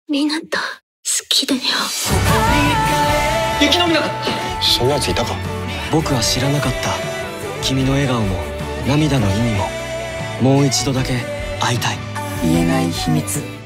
みなた好きだよ。 雪のみなかった。 そんなやついたか。 僕は知らなかった。君の笑顔も涙の意味ももう一度だけ会いたい。 言えない秘密。